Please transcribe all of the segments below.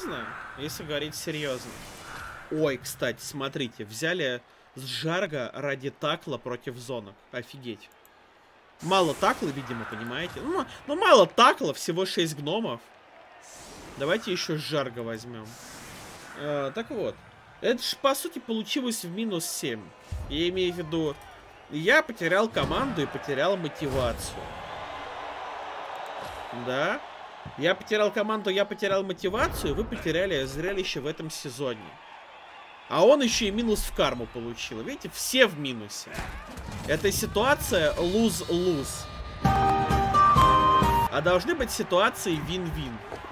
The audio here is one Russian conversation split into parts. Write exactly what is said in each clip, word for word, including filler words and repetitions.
серьезно, если говорить серьезно. Ой, кстати, смотрите, взяли с Джарга ради такла против зонок. Офигеть. Мало такла, видимо, понимаете? Ну, ну мало такла, всего шесть гномов. Давайте еще Джарга возьмем. Э, так вот. Это ж, по сути, получилось в минус семь. Я имею в виду, я потерял команду и потерял мотивацию. Да. Я потерял команду, я потерял мотивацию, вы потеряли зрелище в этом сезоне. А он еще и минус в карму получил. Видите, все в минусе. Это ситуация lose-lose. А должны быть ситуации win-win.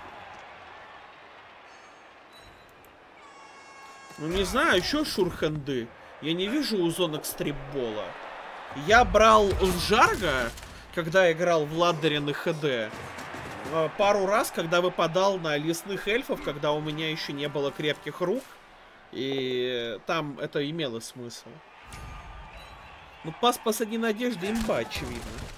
Ну не знаю, еще шурхенды. Я не вижу у зонок стрипбола. Я брал с Джарга, когда играл в Ладдерин и ХД, пару раз, когда выпадал на лесных эльфов, когда у меня еще не было крепких рук. И там это имело смысл. Ну, пас последней надежды имба, очевидно.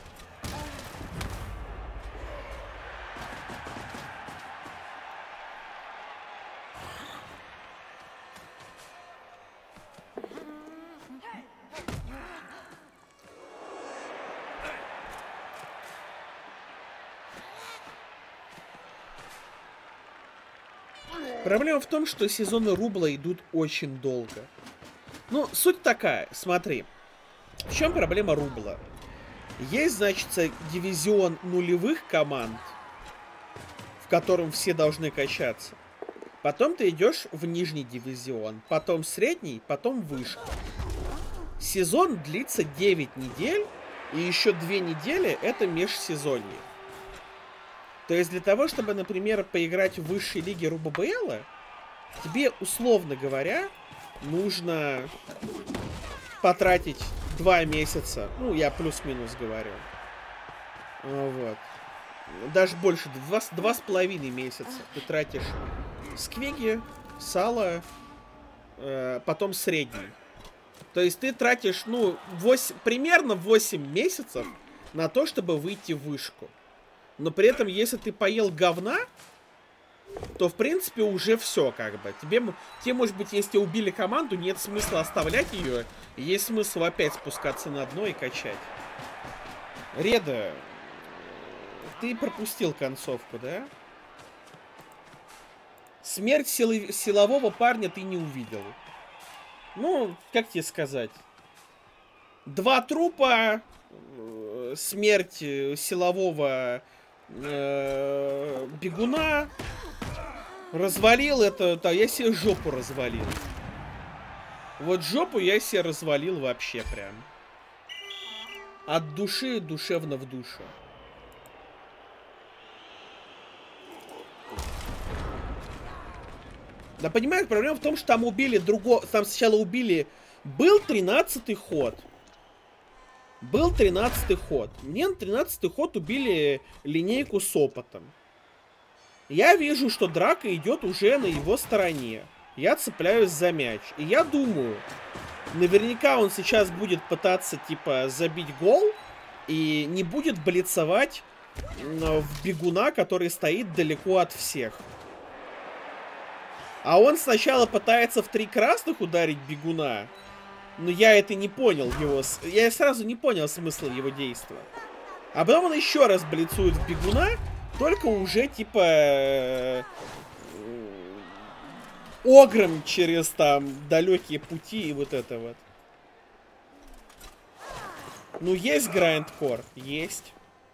Проблема в том, что сезоны рубла идут очень долго. Ну, суть такая, смотри. В чем проблема рубла? Есть, значит, дивизион нулевых команд, в котором все должны качаться. Потом ты идешь в нижний дивизион, потом средний, потом выше. Сезон длится девять недель, и еще две недели это межсезонье. То есть для того, чтобы, например, поиграть в высшей лиге РУББЛа, тебе, условно говоря, нужно потратить два месяца. Ну, я плюс-минус говорю. Вот. Даже больше, два, два с половиной месяца ты тратишь сквиги, сало, э, потом средний. То есть ты тратишь, ну, восемь, примерно восемь месяцев на то, чтобы выйти в вышку. Но при этом, если ты поел говна, то, в принципе, уже все, как бы. Тебе, тебе, может быть, если убили команду, нет смысла оставлять ее. Есть смысл опять спускаться на дно и качать. Реда, ты пропустил концовку, да? Смерть силы, силового парня ты не увидел. Ну, как тебе сказать? Два трупа, смерть силового э, бегуна. Развалил это, да, я себе жопу развалил. Вот жопу я себе развалил вообще прям. От души душевно в душу. Да, понимаешь, проблема в том, что там убили другого... Там сначала убили... Был тринадцатый ход. Был тринадцатый ход. Мне на тринадцатый ход убили линейку с опытом. Я вижу, что драка идет уже на его стороне. Я цепляюсь за мяч. И я думаю, наверняка он сейчас будет пытаться, типа, забить гол. И не будет блицевать в бегуна, который стоит далеко от всех. А он сначала пытается в три красных ударить бегуна. Но я это не понял его... Я сразу не понял смысла его действия. А потом он еще раз блицует в бегуна. Только уже, типа... Огром через, там, далекие пути и вот это вот. Ну, есть грайндкор? Есть.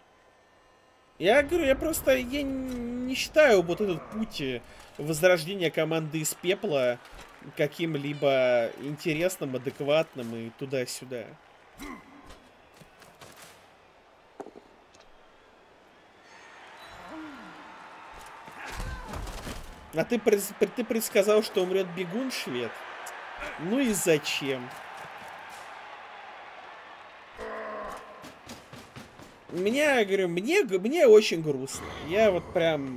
Я говорю, я просто... Я не считаю вот этот путь возрождения команды из пепла каким-либо интересным, адекватным и туда-сюда. А ты, ты предсказал, что умрет бегун швед? Ну и зачем? Меня, говорю, мне, мне очень грустно. Я вот прям...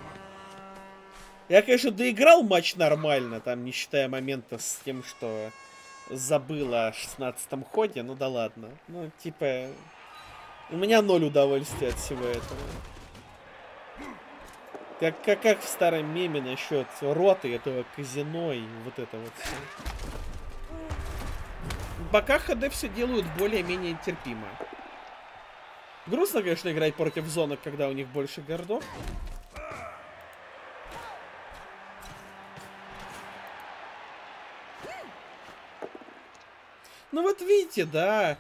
Я, конечно, доиграл матч нормально, там, не считая момента с тем, что забыл о шестнадцатом ходе, ну да ладно. Ну, типа, у меня ноль удовольствия от всего этого. Как, как, как в старом меме насчет роты этого казино и вот это вот все. Пока ХД все делают более-менее терпимо. Грустно, конечно, играть против зонок, когда у них больше городов. Ну вот видите, да.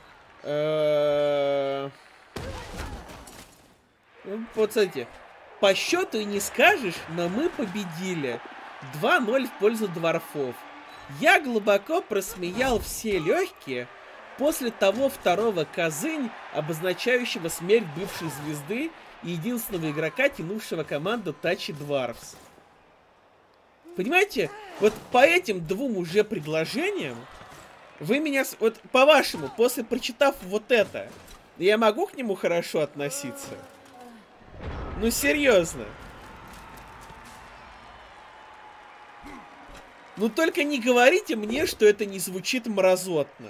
Вот смотрите. По счету и не скажешь, но мы победили. два ноль в пользу дворфов. Я глубоко просмеял все легкие после того второго козынь, обозначающего смерть бывшей звезды и единственного игрока, тянувшего команду Тачи Дварфс. Понимаете, вот по этим двум уже предложениям вы меня... Вот по-вашему, после прочитав вот это, я могу к нему хорошо относиться? Ну, серьезно. Ну, только не говорите мне, что это не звучит мразотно.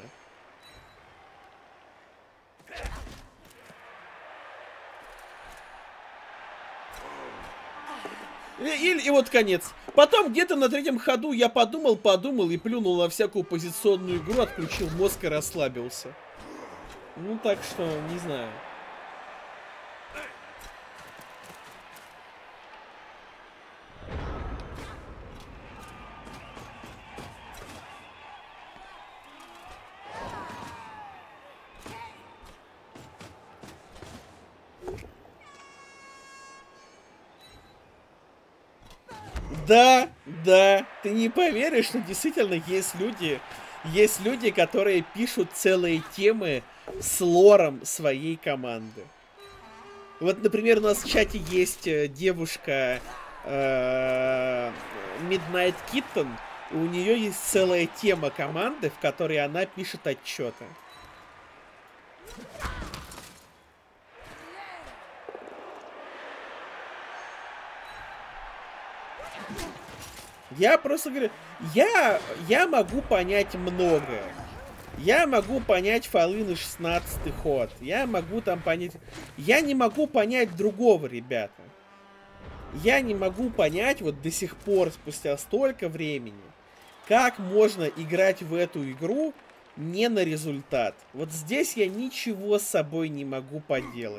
И, и, и вот конец. Потом где-то на третьем ходу я подумал, подумал и плюнул на всякую позиционную игру, отключил мозг и расслабился. Ну, так что, не знаю. Да, да, ты не поверишь, но действительно есть люди, есть люди, которые пишут целые темы с лором своей команды. Вот, например, у нас в чате есть девушка э, Midnight Kitten, и у нее есть целая тема команды, в которой она пишет отчеты. Я просто говорю, я, я могу понять многое. Я могу понять фолы на шестнадцатый ход. Я могу там понять... Я не могу понять другого, ребята. Я не могу понять вот до сих пор, спустя столько времени, как можно играть в эту игру не на результат. Вот здесь я ничего с собой не могу поделать.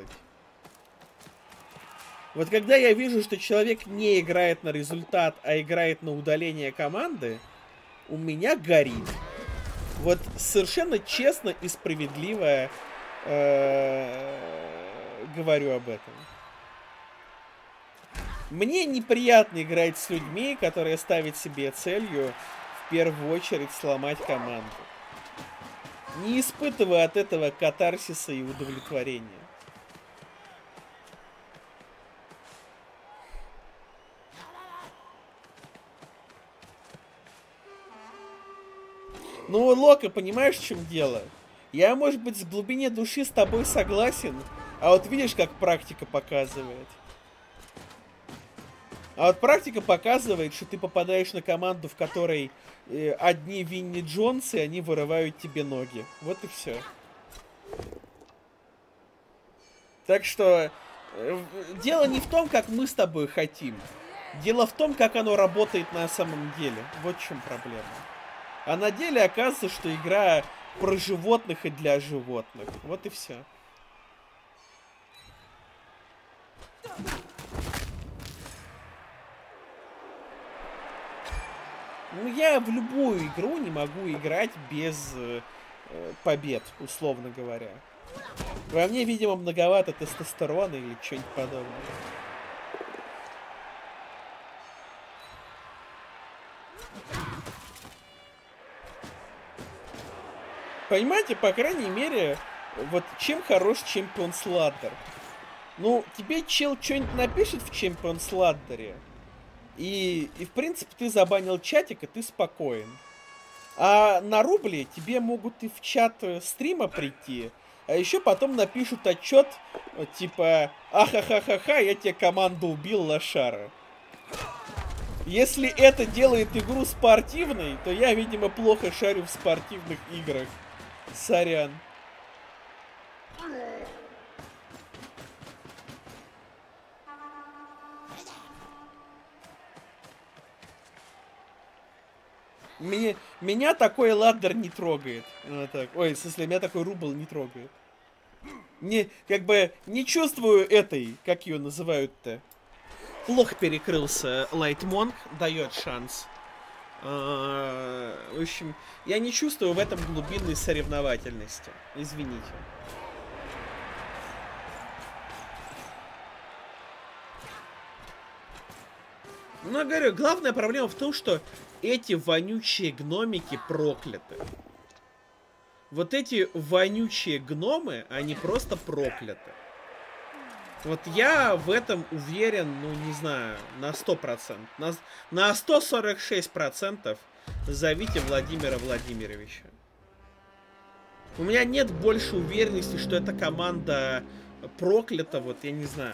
Вот когда я вижу, что человек не играет на результат, а играет на удаление команды, у меня горит. Вот совершенно честно и справедливо э, говорю об этом. Мне неприятно играть с людьми, которые ставят себе целью в первую очередь сломать команду. Не испытывая от этого катарсиса и удовлетворения. Ну, Лока, понимаешь, в чем дело? Я, может быть, в глубине души с тобой согласен, а вот видишь, как практика показывает. А вот практика показывает, что ты попадаешь на команду, в которой э, одни Винни Джонсы, и они вырывают тебе ноги. Вот и все. Так что э, дело не в том, как мы с тобой хотим. Дело в том, как оно работает на самом деле. Вот в чем проблема. А на деле оказывается, что игра про животных и для животных. Вот и все. Ну, я в любую игру не могу играть без э, побед, условно говоря. Во мне, видимо, многовато тестостерона или что-нибудь подобное. Понимаете, по крайней мере, вот чем хорош Чемпионс Ладдер. Ну, тебе чел что-нибудь напишет в Чемпионс Ладдере, и, и, в принципе, ты забанил чатик, и ты спокоен. А на рубле тебе могут и в чат стрима прийти, а еще потом напишут отчет, типа, ахахахаха, я тебе команду убил, лошара. Если это делает игру спортивной, то я, видимо, плохо шарю в спортивных играх. Сорян. Меня, меня такой ладдер не трогает. Вот так. Ой, в смысле, меня такой рубль не трогает. Не, как бы, не чувствую этой, как ее называют-то. Плохо перекрылся Лайтмонг, дает шанс. А, в общем, я не чувствую в этом глубинной соревновательности. Извините. Но, говорю, главная проблема в том, что эти вонючие гномики прокляты. Вот эти вонючие гномы, они просто прокляты. Вот я в этом уверен, ну, не знаю, на сто процентов. На, на сто сорок шесть процентов зовите Владимира Владимировича. У меня нет больше уверенности, что эта команда проклята, вот, я не знаю.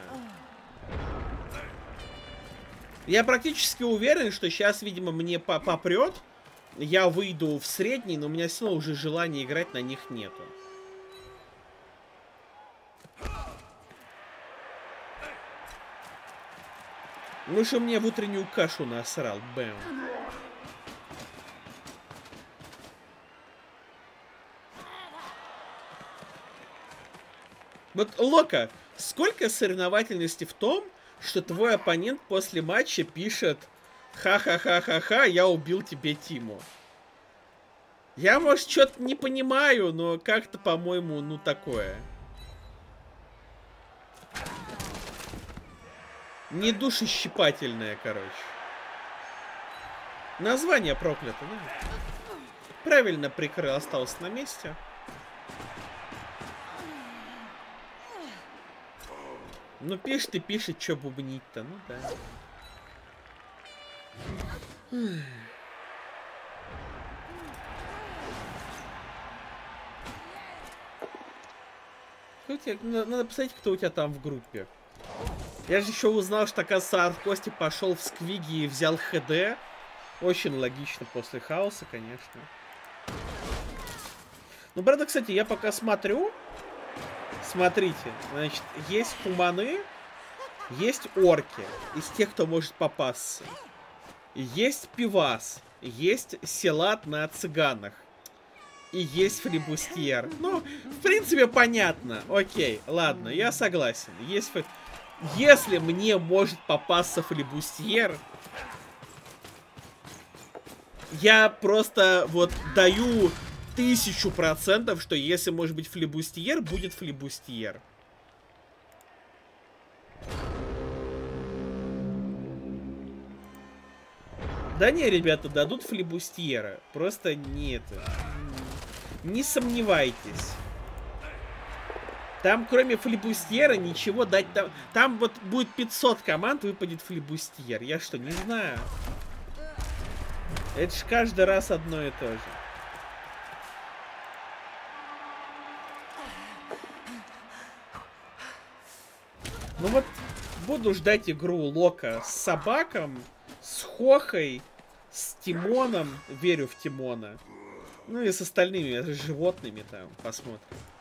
Я практически уверен, что сейчас, видимо, мне попрет. Я выйду в средний, но у меня все равно уже желания играть на них нету. Ну что мне в утреннюю кашу насрал, бэм. Вот, Лока, сколько соревновательности в том, что твой оппонент после матча пишет: ха-ха-ха-ха-ха, я убил тебе Тиму. Я, может, что-то не понимаю, но как-то, по-моему, ну, такое. Не душещипательное, короче. Название проклято, да? Правильно прикрыл, остался на месте. Ну, пишет и пишет, что бубнить-то, ну да. Надо посмотреть, кто у тебя там в группе. Я же еще узнал, что, оказывается, Арткости пошел в Сквиги и взял ХД. Очень логично после хаоса, конечно. Ну, правда, кстати, я пока смотрю. Смотрите, значит, есть хуманы, есть орки, из тех, кто может попасться. Есть пивас, есть селат на цыганах. И есть флибустьер. Ну, в принципе, понятно. Окей, ладно, я согласен. Есть... Если мне может попасться флибустьер, я просто вот даю тысячу процентов, что если может быть флибустьер, будет флибустьер. Да не, ребята, дадут флибустьера. Просто не это. Не сомневайтесь. Там, кроме флибустьера, ничего дать... Там, там вот будет пятьсот команд, выпадет флибустьер. Я что, не знаю? Это ж каждый раз одно и то же. Ну вот, буду ждать игру Лока с собаком, с Хохой, с Тимоном. Верю в Тимона. Ну и с остальными животными там. Посмотрим.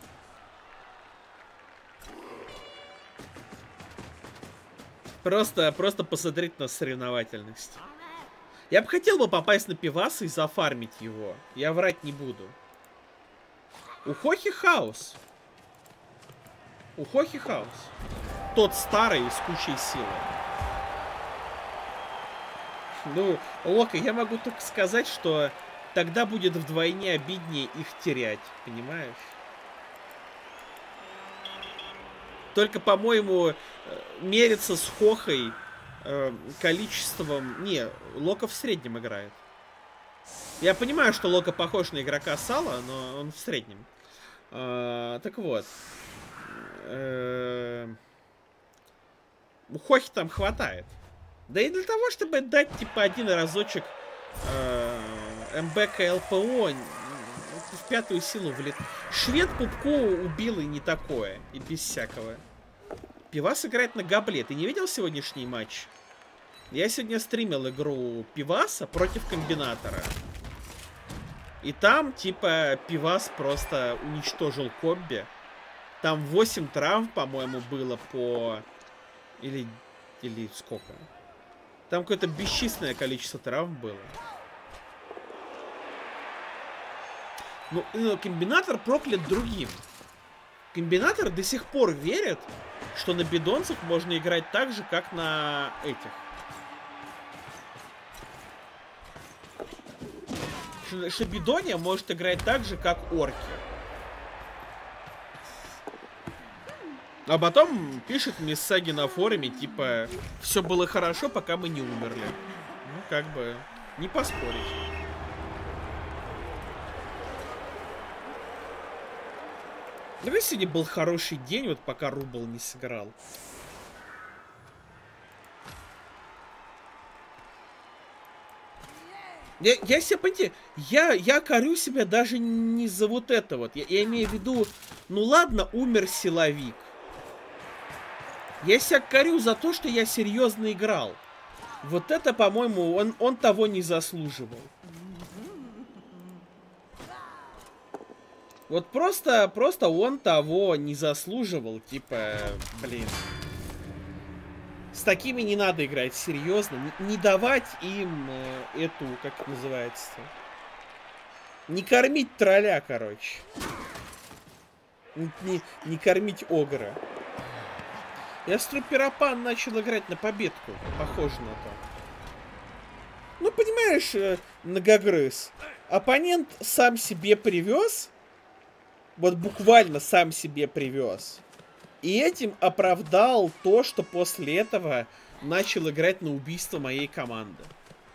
Просто, просто посмотреть на соревновательность. Я бы хотел бы попасть на пиваса и зафармить его. Я врать не буду. У Хохи хаос. У Хохи хаос. Тот старый с кучей силы. Ну, Лока, я могу только сказать, что тогда будет вдвойне обиднее их терять. Понимаешь? Только, по-моему, мериться с Хохой э, количеством... Не, Лока в среднем играет. Я понимаю, что Лока похож на игрока Сала, но он в среднем. Э, так вот. Э, у Хохи там хватает. Да и для того, чтобы дать, типа, один разочек э, МБК ЛПО... В пятую силу влет. Швед пупку убил и не такое. И без всякого. Пивас играет на габле. Ты не видел сегодняшний матч? Я сегодня стримил игру Пиваса против Комбинатора. И там, типа, Пивас просто уничтожил комби. Там восемь травм, по-моему, было по... Или... Или сколько? Там какое-то бесчисленное количество травм было. Ну, ну, комбинатор проклят другим. Комбинатор до сих пор верит, что на бидонцах можно играть так же, как на этих. Что, что бидония может играть так же, как орки. А потом пишет Мисаги на форуме, типа, все было хорошо, пока мы не умерли. Ну, как бы, не поспорить. Давай сегодня был хороший день, вот пока Рубл не сыграл. Я, я себе, понимаете, я, я корю себя даже не за вот это вот. Я, я имею в виду, ну ладно, умер силовик. Я себя корю за то, что я серьезно играл. Вот это, по-моему, он, он того не заслуживал. Вот просто, просто он того не заслуживал. Типа, блин. С такими не надо играть, серьезно. Не, не давать им э, эту, как это называется-то. Не кормить тролля, короче. Не, не, не кормить огра. Я с Пирапан начал играть на победку. Похоже на то. Ну, понимаешь, э, многогрыз. Оппонент сам себе привез. Вот буквально сам себе привез. И этим оправдал то, что после этого начал играть на убийство моей команды.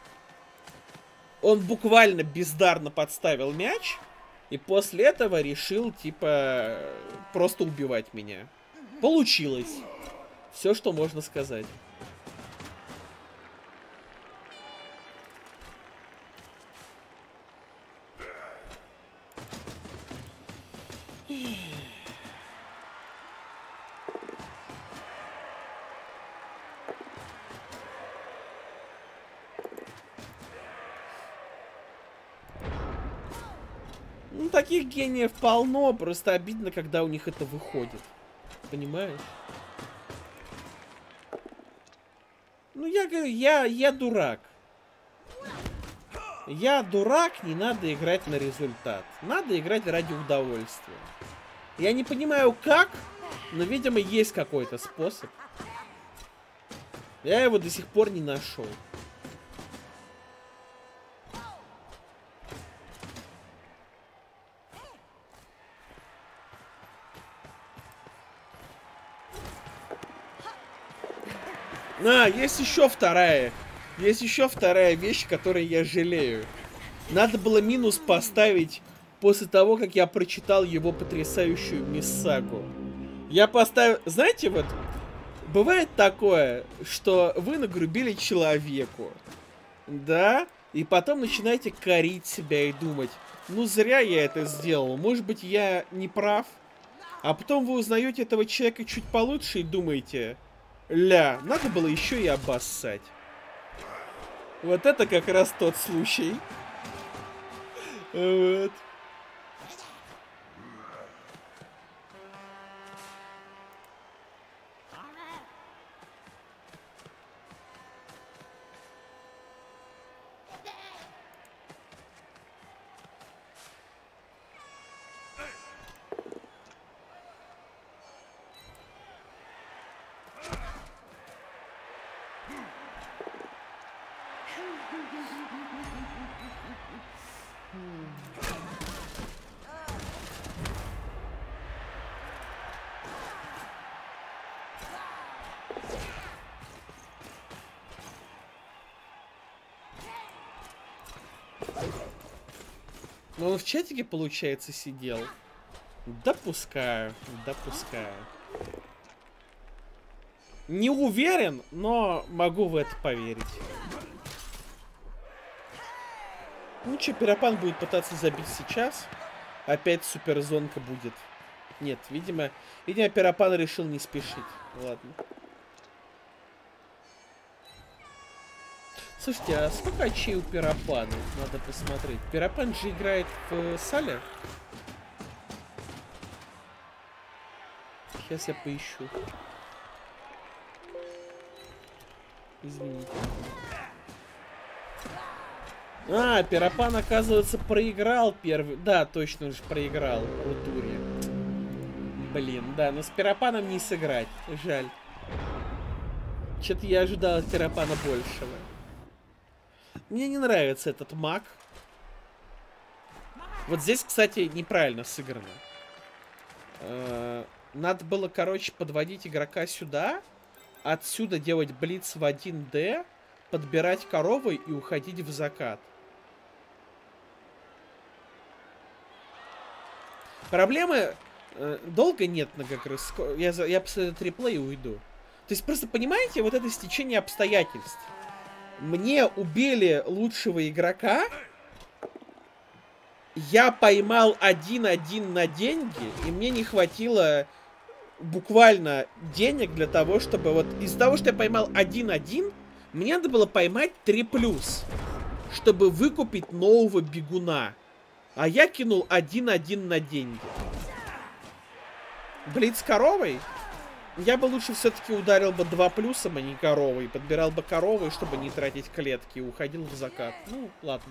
Он буквально бездарно подставил мяч. И после этого решил, типа, просто убивать меня. Получилось. Все, что можно сказать. Ну, таких гениев полно, просто обидно, когда у них это выходит. Понимаешь? Ну, я говорю, я, я дурак. Я дурак, не надо играть на результат. Надо играть ради удовольствия. Я не понимаю, как, но, видимо, есть какой-то способ. Я его до сих пор не нашел. А, есть еще вторая. Есть еще вторая вещь, которой я жалею. Надо было минус поставить после того, как я прочитал его потрясающую Миссагу. Я поставил... Знаете, вот... Бывает такое, что вы нагрубили человеку. Да? И потом начинаете корить себя и думать, ну зря я это сделал. Может быть, я не прав? А потом вы узнаете этого человека чуть получше и думаете... Ля, надо было еще и обоссать. Вот это как раз тот случай. Вот. Но он в чатике, получается, сидел. Допускаю, допускаю. Не уверен, но могу в это поверить. Ну что, Пирапан будет пытаться забить сейчас. Опять суперзонка будет. Нет, видимо, видимо, Пирапан решил не спешить. Ладно. Слушайте, а сколько очей у Пирапана? Надо посмотреть. Пирапан же играет в э, сале. Сейчас я поищу. А, Перопан, оказывается, проиграл первый. Да, точно же проиграл в Рутуре. Блин, да, но с Перопаном не сыграть. Жаль. Что-то я ожидал от Перопана большего. Мне не нравится этот маг. Вот здесь, кстати, неправильно сыграно. Надо было, короче, подводить игрока сюда. Отсюда делать блиц в один дэ. Подбирать коровы и уходить в закат. Проблемы э, долго нет на как раз. Я, я после триплей и уйду. То есть просто понимаете, вот это стечение обстоятельств. Мне убили лучшего игрока. Я поймал один-один на деньги, и мне не хватило буквально денег для того, чтобы вот... Из-за того, что я поймал один-один, мне надо было поймать три плюс, чтобы выкупить нового бегуна. А я кинул один-один на деньги. Блиц коровой? Я бы лучше все-таки ударил бы два плюсом, а не коровой. Подбирал бы коровой, чтобы не тратить клетки, и уходил в закат. Ну, ладно.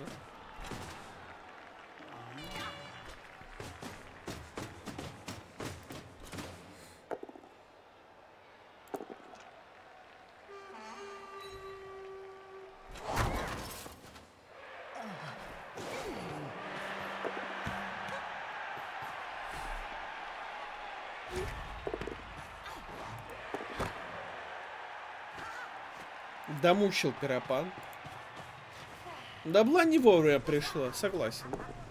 Домучил Перопан. Добла не вовремя пришло, согласен.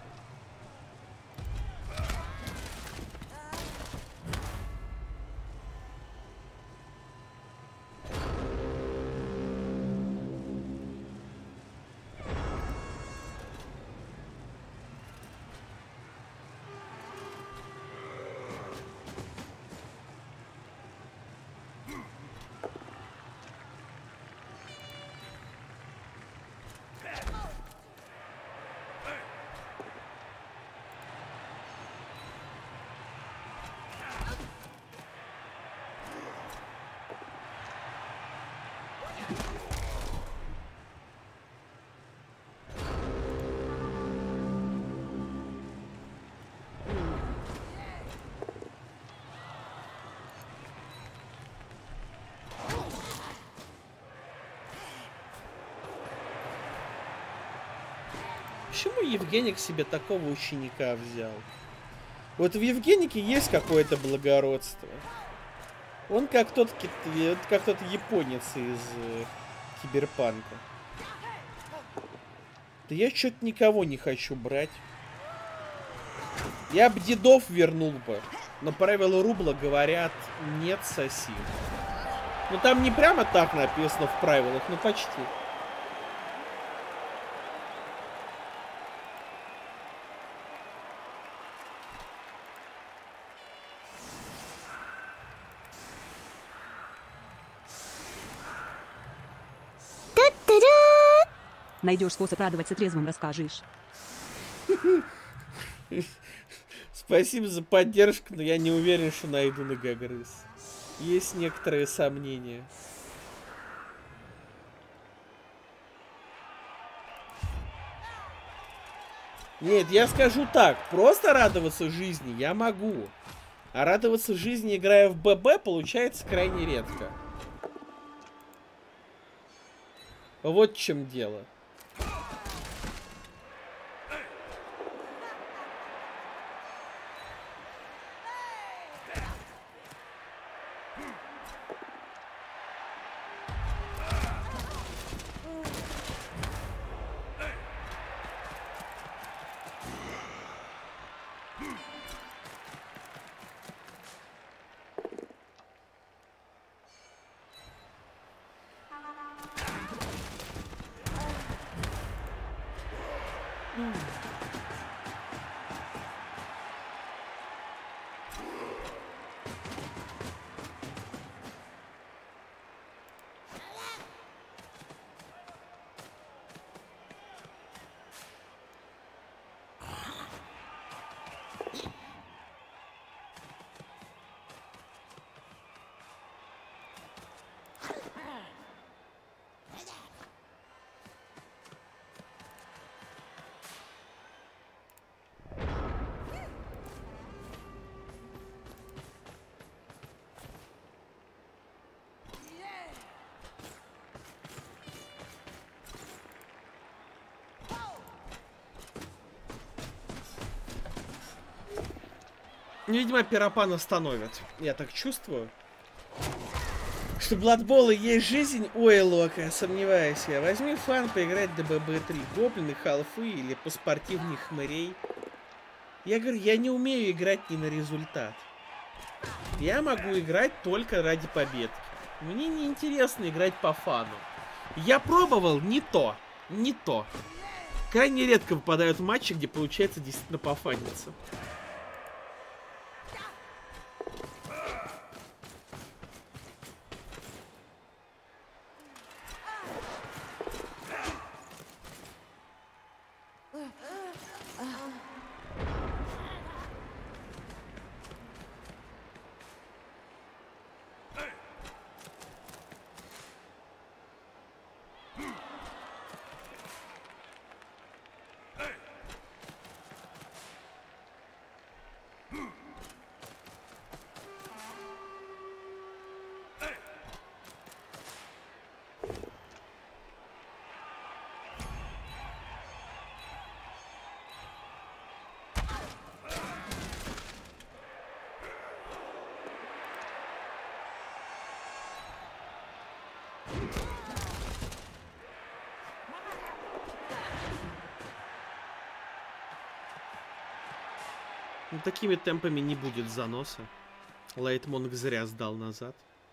Почему Евгеник себе такого ученика взял? Вот в Евгенике есть какое-то благородство. Он как тот, как тот японец из э, Киберпанка. Да я что-то никого не хочу брать. Я б дедов вернул бы. Но правила рубла говорят, нет, соси. Ну там не прямо так написано в правилах, но почти. Найдешь способ радоваться трезвым, расскажешь. Спасибо за поддержку, но я не уверен, что найду Ногогрыз. Есть некоторые сомнения. Нет, я скажу так, просто радоваться жизни я могу. А радоваться жизни, играя в ББ, получается крайне редко. Вот в чем дело. Видимо, Пирапан остановят. Я так чувствую. Что Бладболы есть жизнь? Ой, Лока, сомневаюсь я. Возьми фан поиграть д б бэ три. Гоблины, халфы или поспортивнее хмырей. Я говорю, я не умею играть ни на результат. Я могу играть только ради победки. Мне не интересно играть по фану. Я пробовал, не то. Не то. Крайне редко выпадают матчи, где получается действительно пофаниться. Ну, такими темпами не будет заноса. Лайтмонг зря сдал назад.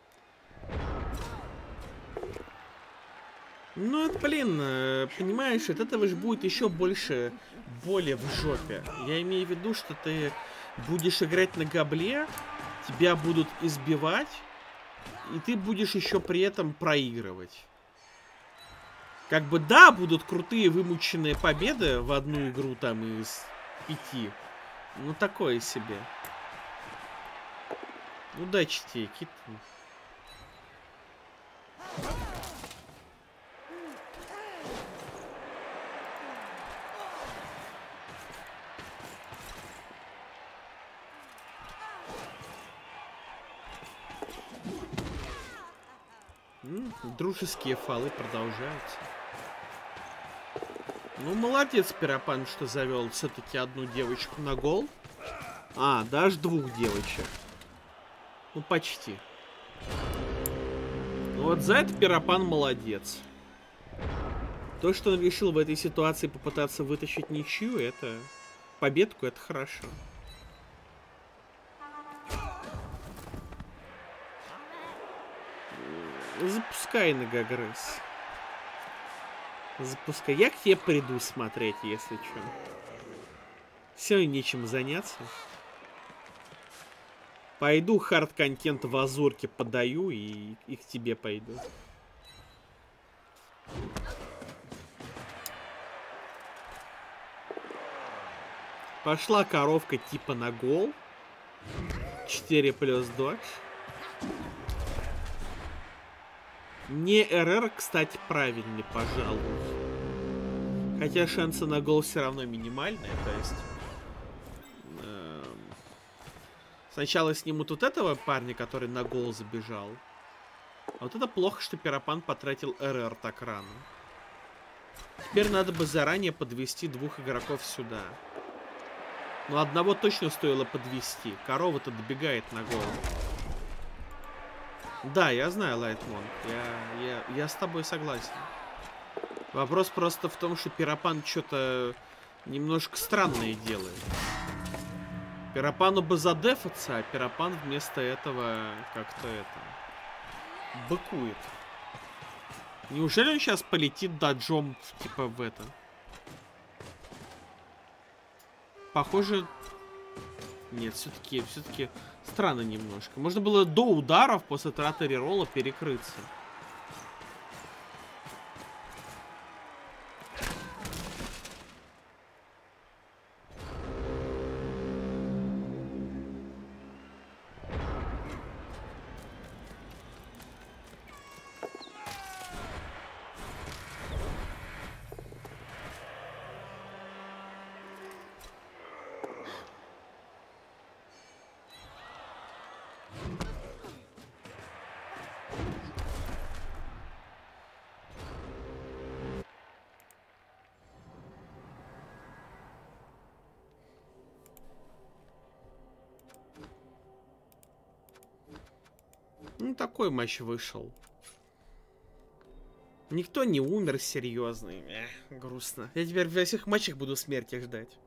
Ну, это, блин, понимаешь, от этого же будет еще больше боли в жопе. Я имею в виду, что ты будешь играть на габле, тебя будут избивать, и ты будешь еще при этом проигрывать. Как бы, да, будут крутые вымученные победы в одну игру там из пяти. Ну, такое себе. Удачи тебе, Кит. М, дружеские фолы продолжаются. Ну, молодец, Пирапан, что завел все-таки одну девочку на гол. А, даже двух девочек. Ну, почти. Ну, вот за это Пирапан молодец. То, что он решил в этой ситуации попытаться вытащить ничью, это... победку, это хорошо. Запускай, Ногогрыз. Запускай. Я к тебе приду смотреть, если что. Все, нечем заняться. Пойду хард-контент в Азурке подаю и, и к тебе пойду. Пошла коровка типа на гол. четыре плюс додж. Не эр эр, кстати, правильный, пожалуй. Хотя шансы на гол все равно минимальные, то есть... Э, сначала снимут вот этого парня, который на гол забежал. А вот это плохо, что Пирапан потратил эр эр так рано. Теперь надо бы заранее подвести двух игроков сюда. Но одного точно стоило подвести. Корова-то добегает на гол. Да, я знаю, Лайтмон. Я, я, я с тобой согласен. Вопрос просто в том, что Пирапан что-то немножко странное делает. Пирапану бы задефаться, а Пирапан вместо этого как-то это... быкует. Неужели он сейчас полетит даджом типа в это? Похоже... Нет, все-таки, все-таки странно немножко. Можно было до ударов после траты реролла перекрыться. ну, такой матч вышел. Никто не умер серьезный. Эх, грустно. Я теперь во всех матчах буду смерти ждать.